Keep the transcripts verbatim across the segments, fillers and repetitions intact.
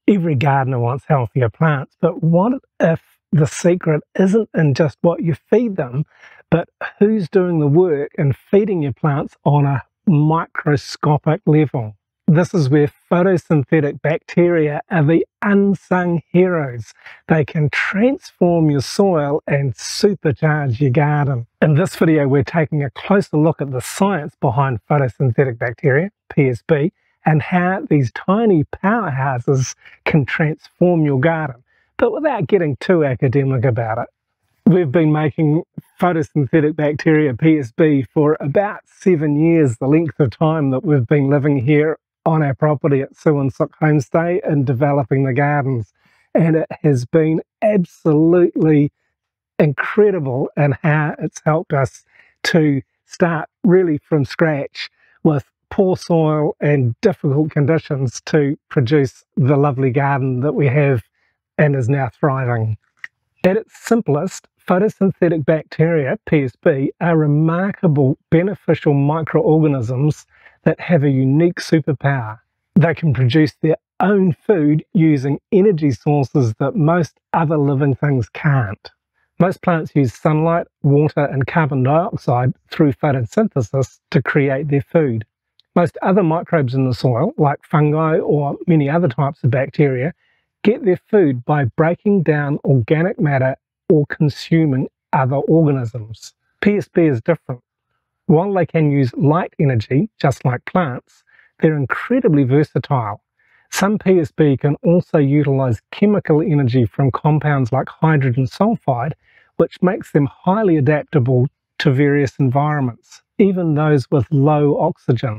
Every gardener wants healthier plants, but what if the secret isn't in just what you feed them, but who's doing the work and feeding your plants on a microscopic level? This is where photosynthetic bacteria are the unsung heroes. They can transform your soil and supercharge your garden. In this video, we're taking a closer look at the science behind photosynthetic bacteria, P S B, and how these tiny powerhouses can transform your garden, but without getting too academic about it. We've been making photosynthetic bacteria, P S B, for about seven years, the length of time that we've been living here on our property at Sawansuk Homestay and developing the gardens. And it has been absolutely incredible in how it's helped us to start really from scratch with poor soil and difficult conditions to produce the lovely garden that we have and is now thriving. At its simplest, photosynthetic bacteria, P S B, are remarkable beneficial microorganisms that have a unique superpower. They can produce their own food using energy sources that most other living things can't. Most plants use sunlight, water, and carbon dioxide through photosynthesis to create their food. Most other microbes in the soil, like fungi or many other types of bacteria, get their food by breaking down organic matter or consuming other organisms. P S B is different. While they can use light energy, just like plants, they're incredibly versatile. Some P S B can also utilize chemical energy from compounds like hydrogen sulfide, which makes them highly adaptable to various environments, even those with low oxygen.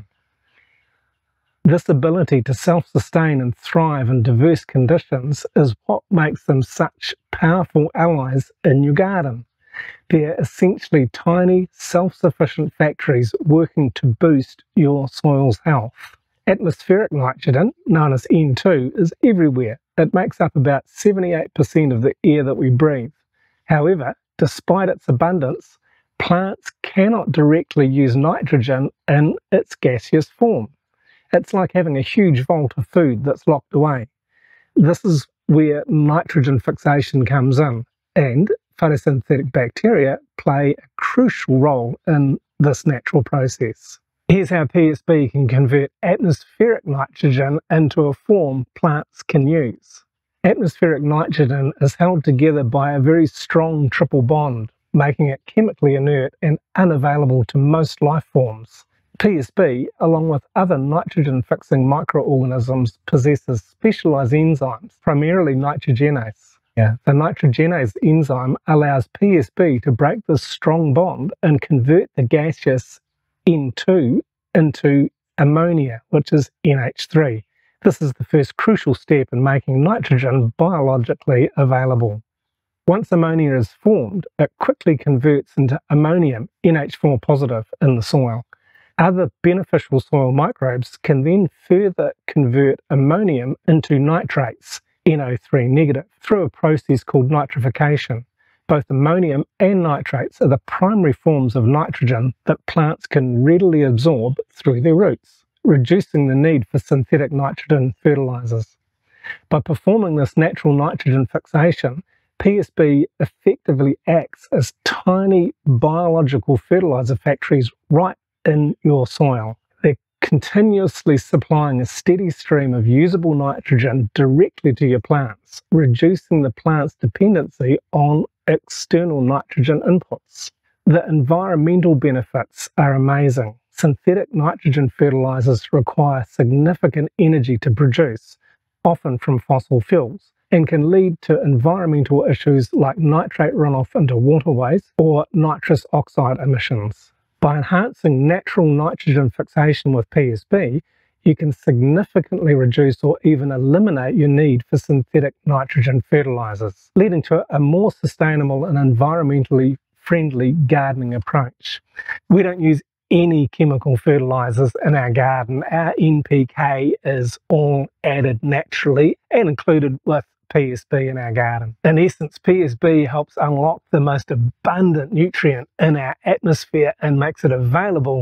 This ability to self-sustain and thrive in diverse conditions is what makes them such powerful allies in your garden. They're essentially tiny, self-sufficient factories working to boost your soil's health. Atmospheric nitrogen, known as N two, is everywhere. It makes up about seventy-eight percent of the air that we breathe. However, despite its abundance, plants cannot directly use nitrogen in its gaseous form. It's like having a huge vault of food that's locked away. This is where nitrogen fixation comes in, and photosynthetic bacteria play a crucial role in this natural process. Here's how P S B can convert atmospheric nitrogen into a form plants can use. Atmospheric nitrogen is held together by a very strong triple bond, making it chemically inert and unavailable to most life forms. P S B, along with other nitrogen-fixing microorganisms, possesses specialized enzymes, primarily nitrogenase. Yeah. The nitrogenase enzyme allows P S B to break this strong bond and convert the gaseous N two into ammonia, which is N H three. This is the first crucial step in making nitrogen biologically available. Once ammonia is formed, it quickly converts into ammonium, N H four positive, in the soil. Other beneficial soil microbes can then further convert ammonium into nitrates, N O three negative, through a process called nitrification. Both ammonium and nitrates are the primary forms of nitrogen that plants can readily absorb through their roots, reducing the need for synthetic nitrogen fertilizers. By performing this natural nitrogen fixation, P S B effectively acts as tiny biological fertilizer factories right in your soil. They're continuously supplying a steady stream of usable nitrogen directly to your plants, reducing the plant's dependency on external nitrogen inputs. The environmental benefits are amazing. Synthetic nitrogen fertilizers require significant energy to produce, often from fossil fuels, and can lead to environmental issues like nitrate runoff into waterways or nitrous oxide emissions. By enhancing natural nitrogen fixation with P S B, you can significantly reduce or even eliminate your need for synthetic nitrogen fertilizers, leading to a more sustainable and environmentally friendly gardening approach. We don't use any chemical fertilizers in our garden. Our N P K is all added naturally and included with P S B in our garden. In essence, P S B helps unlock the most abundant nutrient in our atmosphere and makes it available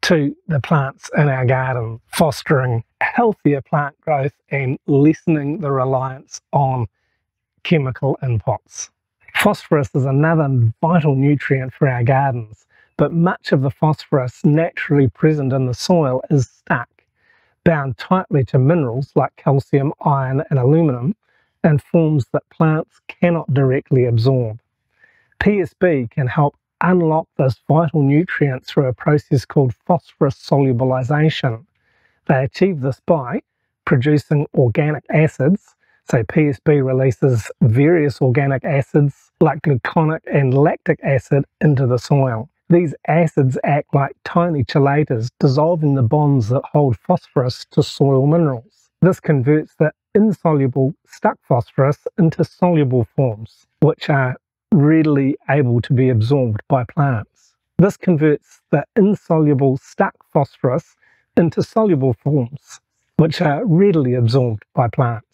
to the plants in our garden, fostering healthier plant growth and lessening the reliance on chemical inputs. Phosphorus is another vital nutrient for our gardens, but much of the phosphorus naturally present in the soil is stuck, bound tightly to minerals like calcium, iron and aluminum in forms that plants cannot directly absorb. P S B can help unlock this vital nutrient through a process called phosphorus solubilization. They achieve this by producing organic acids. So P S B releases various organic acids like gluconic and lactic acid into the soil. These acids act like tiny chelators, dissolving the bonds that hold phosphorus to soil minerals. This converts the insoluble stuck phosphorus into soluble forms, which are readily able to be absorbed by plants. This converts the insoluble stuck phosphorus into soluble forms, which are readily absorbed by plants.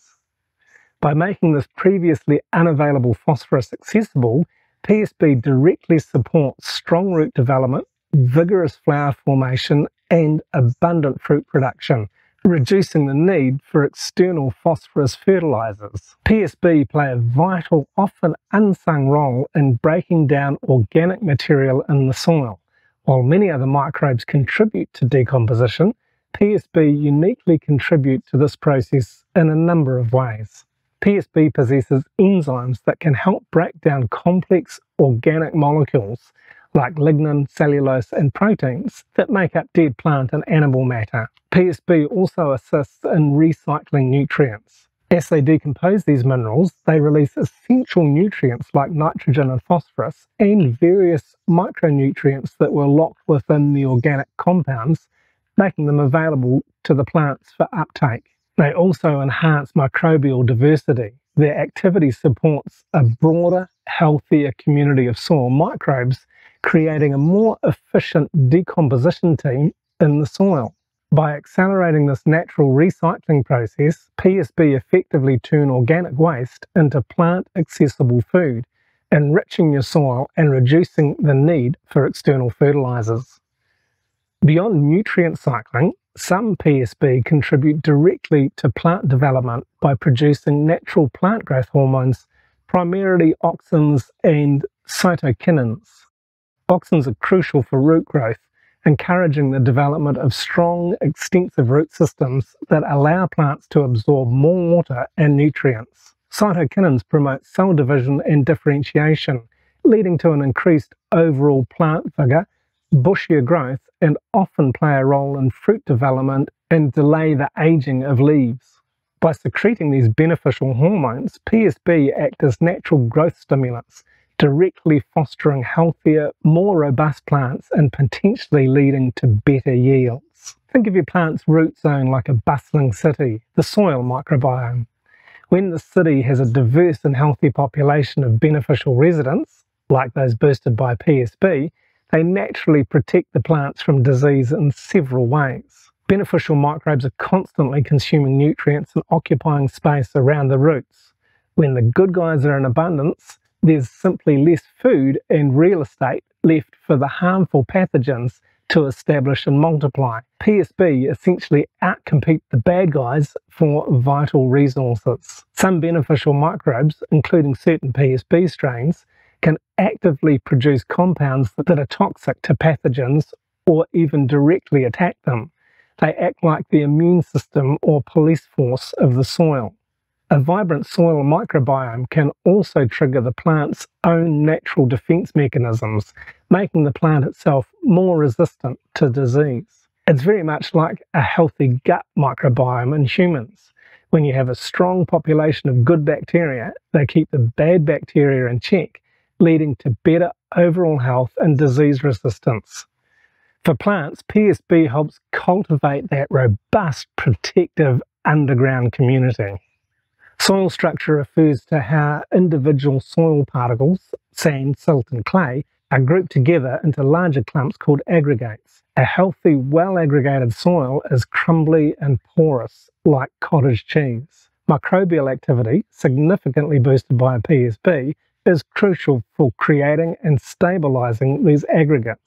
By making this previously unavailable phosphorus accessible, P S B directly supports strong root development, vigorous flower formation, and abundant fruit production, reducing the need for external phosphorus fertilizers. P S B play a vital, often unsung role in breaking down organic material in the soil. While many other microbes contribute to decomposition, P S B uniquely contribute to this process in a number of ways. P S B possesses enzymes that can help break down complex organic molecules like lignin, cellulose and proteins that make up dead plant and animal matter. P S B also assists in recycling nutrients. As they decompose these minerals, they release essential nutrients like nitrogen and phosphorus and various micronutrients that were locked within the organic compounds, making them available to the plants for uptake. They also enhance microbial diversity. Their activity supports a broader, healthier community of soil microbes, creating a more efficient decomposition team in the soil. By accelerating this natural recycling process, P S B effectively turn organic waste into plant-accessible food, enriching your soil and reducing the need for external fertilizers. Beyond nutrient cycling, some P S B contribute directly to plant development by producing natural plant growth hormones, primarily auxins and cytokinins. Auxins are crucial for root growth, encouraging the development of strong, extensive root systems that allow plants to absorb more water and nutrients. Cytokinins promote cell division and differentiation, leading to an increased overall plant vigor, bushier growth, and often play a role in fruit development and delay the aging of leaves. By secreting these beneficial hormones, P S B act as natural growth stimulants, directly fostering healthier, more robust plants and potentially leading to better yields. Think of your plant's root zone like a bustling city, the soil microbiome. When the city has a diverse and healthy population of beneficial residents, like those boosted by P S B, they naturally protect the plants from disease in several ways. Beneficial microbes are constantly consuming nutrients and occupying space around the roots. When the good guys are in abundance, there's simply less food and real estate left for the harmful pathogens to establish and multiply. P S B essentially outcompete the bad guys for vital resources. Some beneficial microbes, including certain P S B strains, can actively produce compounds that are toxic to pathogens or even directly attack them. They act like the immune system or police force of the soil. A vibrant soil microbiome can also trigger the plant's own natural defense mechanisms, making the plant itself more resistant to disease. It's very much like a healthy gut microbiome in humans. When you have a strong population of good bacteria, they keep the bad bacteria in check, leading to better overall health and disease resistance. For plants, P S B helps cultivate that robust, protective underground community. Soil structure refers to how individual soil particles, sand, silt and clay, are grouped together into larger clumps called aggregates. A healthy, well-aggregated soil is crumbly and porous, like cottage cheese. Microbial activity, significantly boosted by P S B, is crucial for creating and stabilizing these aggregates.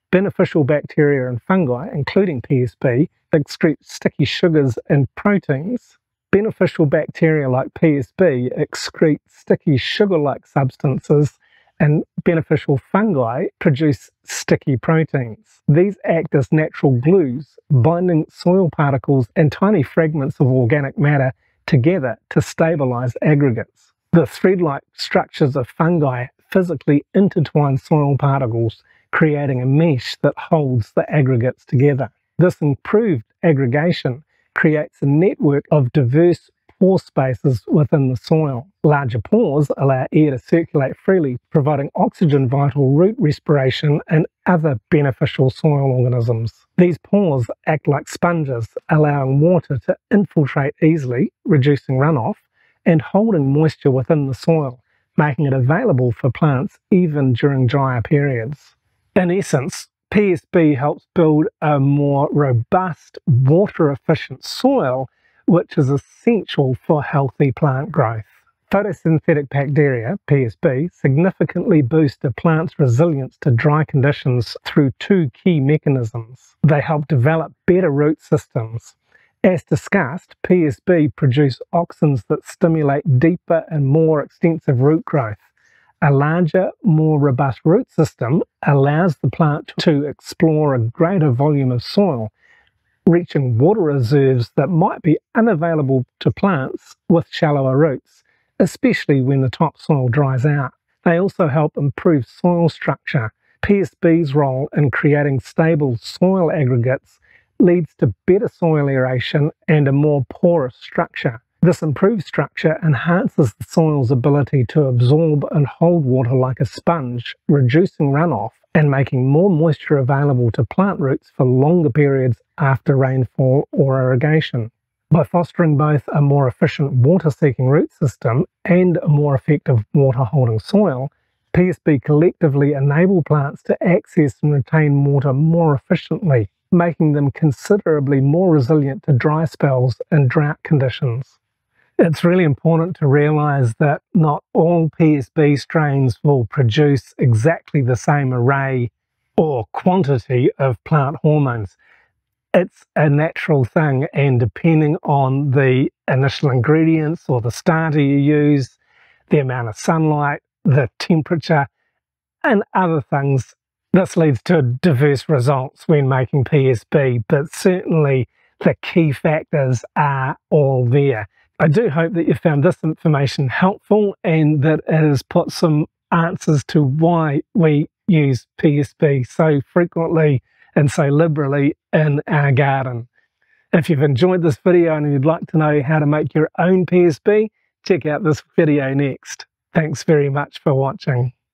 Beneficial bacteria and fungi, including P S B, excrete sticky sugars and proteins. Beneficial bacteria like P S B excrete sticky sugar-like substances, and beneficial fungi produce sticky proteins. These act as natural glues, binding soil particles and tiny fragments of organic matter together to stabilize aggregates. The thread-like structures of fungi physically intertwine soil particles, creating a mesh that holds the aggregates together. This improved aggregation creates a network of diverse pore spaces within the soil. Larger pores allow air to circulate freely, providing oxygen vital root respiration and other beneficial soil organisms. These pores act like sponges, allowing water to infiltrate easily, reducing runoff, and holding moisture within the soil, making it available for plants even during drier periods. In essence, P S B helps build a more robust, water-efficient soil, which is essential for healthy plant growth. Photosynthetic bacteria, P S B, significantly boost a plant's resilience to dry conditions through two key mechanisms. They help develop better root systems. As discussed, P S B produce auxins that stimulate deeper and more extensive root growth. A larger, more robust root system allows the plant to explore a greater volume of soil, reaching water reserves that might be unavailable to plants with shallower roots, especially when the topsoil dries out. They also help improve soil structure. P S B's role in creating stable soil aggregates leads to better soil aeration and a more porous structure. This improved structure enhances the soil's ability to absorb and hold water like a sponge, reducing runoff and making more moisture available to plant roots for longer periods after rainfall or irrigation. By fostering both a more efficient water-seeking root system and a more effective water-holding soil, P S B collectively enable plants to access and retain water more efficiently, making them considerably more resilient to dry spells and drought conditions. It's really important to realize that not all P S B strains will produce exactly the same array or quantity of plant hormones. It's a natural thing, and depending on the initial ingredients or the starter you use, the amount of sunlight, the temperature, and other things, this leads to diverse results when making P S B, but certainly the key factors are all there. I do hope that you found this information helpful and that it has put some answers to why we use P S B so frequently and so liberally in our garden. If you've enjoyed this video and you'd like to know how to make your own P S B, check out this video next. Thanks very much for watching.